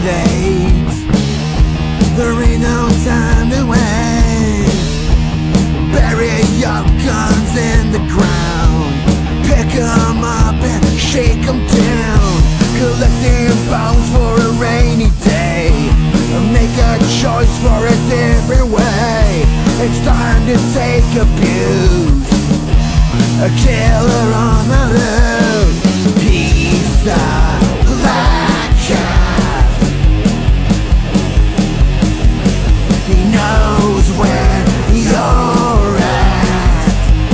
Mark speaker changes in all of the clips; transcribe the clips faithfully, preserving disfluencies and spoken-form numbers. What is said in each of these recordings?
Speaker 1: late. There ain't no time to waste. Bury your guns in the ground, pick 'em up and shake 'em down. Collecting bones for a rainy day, make a choice for a different way. It's time to take abuse, a killer on the loose. He's the black cat, he knows where you're at,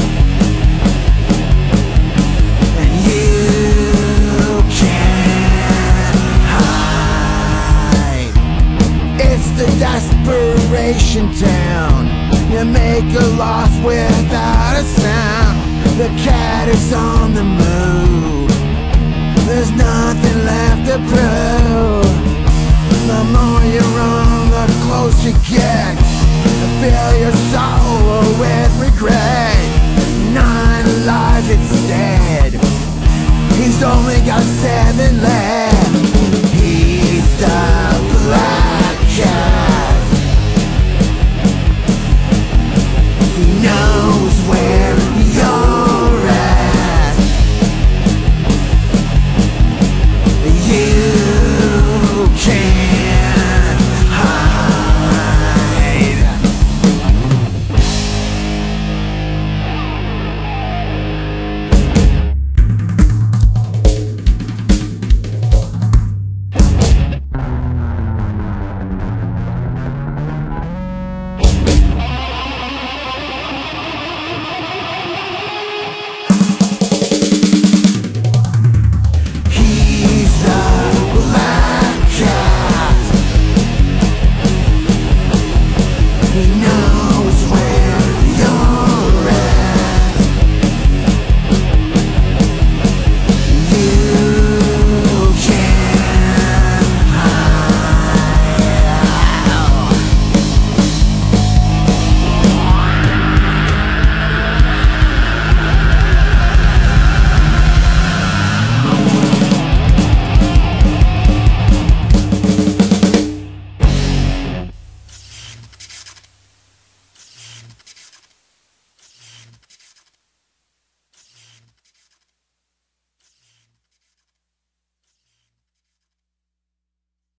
Speaker 1: and you can't hide. It's the desperation town, you make a loss without a sound. The cat is on the move, there's nothing left to prove. The more you run, the closer you get, fill your soul with regret. Nine lives instead, he's only got seven left.